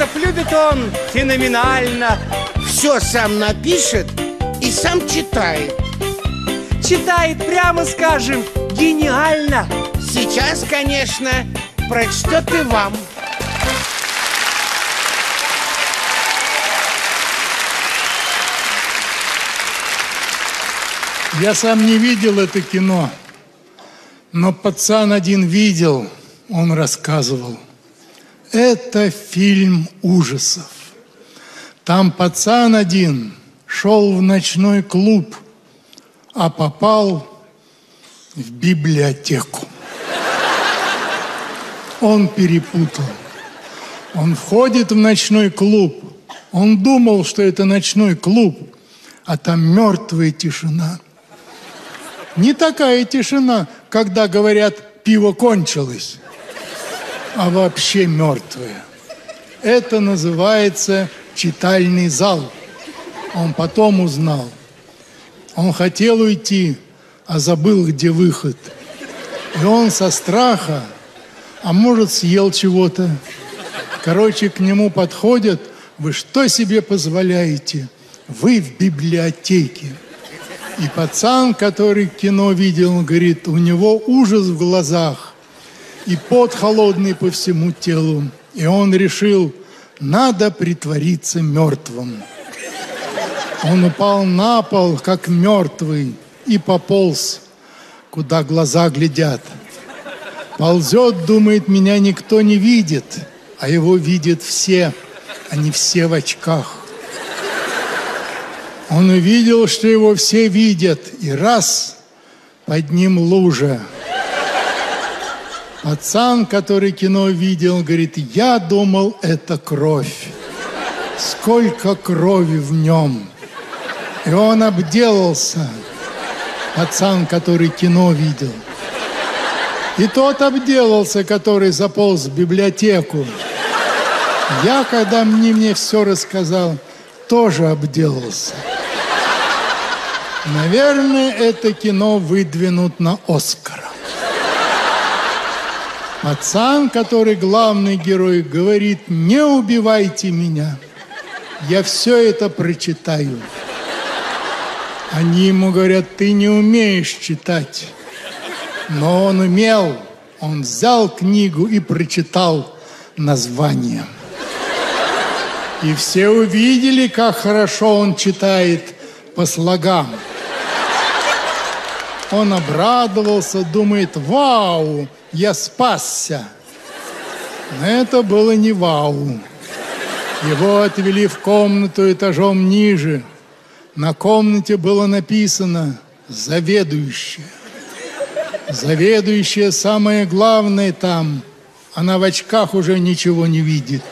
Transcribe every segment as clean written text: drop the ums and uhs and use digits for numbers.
текстов любит он феноменально. Все сам напишет и сам читает. Читает, прямо скажем, гениально. Сейчас, конечно, прочтет и вам. Я сам не видел это кино, но пацан один видел, он рассказывал. Это фильм ужасов. Там пацан один шел в ночной клуб, а попал в библиотеку. Он перепутал. Он входит в ночной клуб. Он думал, что это ночной клуб, а там мертвая тишина. Не такая тишина, когда говорят, пиво кончилось, а вообще мертвая. Это называется читальный зал. Он потом узнал. Он хотел уйти, а забыл, где выход. И он со страха, а может, съел чего-то. Короче, к нему подходят: вы что себе позволяете? Вы в библиотеке. И пацан, который кино видел, говорит, у него ужас в глазах и пот холодный по всему телу. И он решил, надо притвориться мертвым. Он упал на пол, как мертвый, и пополз, куда глаза глядят. Ползет, думает, меня никто не видит, а его видят все, они все в очках. Он увидел, что его все видят, и раз, под ним лужа. Пацан, который кино видел, говорит, я думал, это кровь. Сколько крови в нем. И он обделался, пацан, который кино видел. И тот обделался, который заполз в библиотеку. Я, когда мне все рассказал, тоже обделался. Наверное, это кино выдвинут на Оскара. Пацан, который главный герой, говорит, не убивайте меня. Я все это прочитаю. Они ему говорят, ты не умеешь читать. Но он умел. Он взял книгу и прочитал название. И все увидели, как хорошо он читает по слогам. Он обрадовался, думает, вау, я спасся. Но это было не вау. Его отвели в комнату этажом ниже. На комнате было написано «Заведующая». Заведующая самое главное там. Она в очках уже ничего не видит.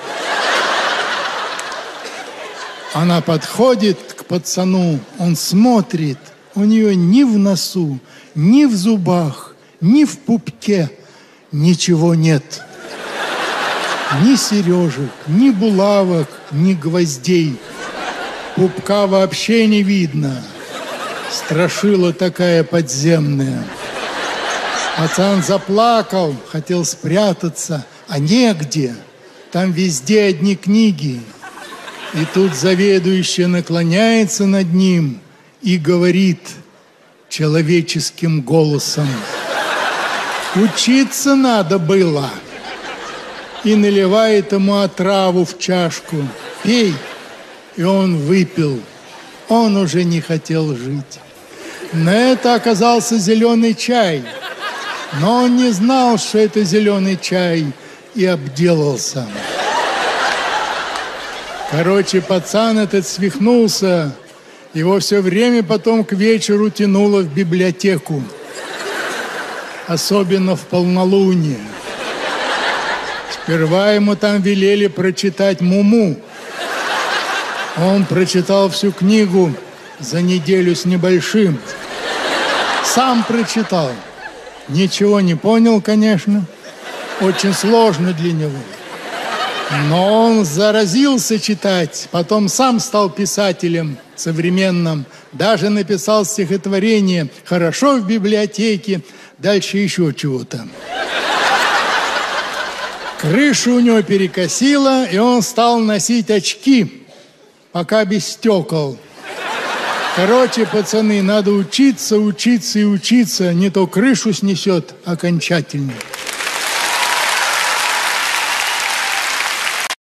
Она подходит к пацану, он смотрит. У нее ни в носу, ни в зубах, ни в пупке ничего нет. Ни сережек, ни булавок, ни гвоздей. Пупка вообще не видно. Страшила такая подземная. Пацан заплакал, хотел спрятаться, а негде. Там везде одни книги. И тут заведующая наклоняется над ним и говорит человеческим голосом: учиться надо было. И наливает ему отраву в чашку. Пей. И он выпил. Он уже не хотел жить. Но это оказался зеленый чай. Но он не знал, что это зеленый чай, и обделался. Короче, пацан этот свихнулся. Его все время потом к вечеру тянуло в библиотеку. Особенно в полнолуние. Сперва ему там велели прочитать «Муму». Он прочитал всю книгу за неделю с небольшим. Сам прочитал. Ничего не понял, конечно. Очень сложно для него. Но он заразился читать. Потом сам стал писателем современным. Даже написал стихотворение «Хорошо в библиотеке». Дальше еще чего-то. Крышу у него перекосило, и он стал носить очки, пока без стекол. Короче, пацаны, надо учиться, учиться и учиться, не то крышу снесет окончательно.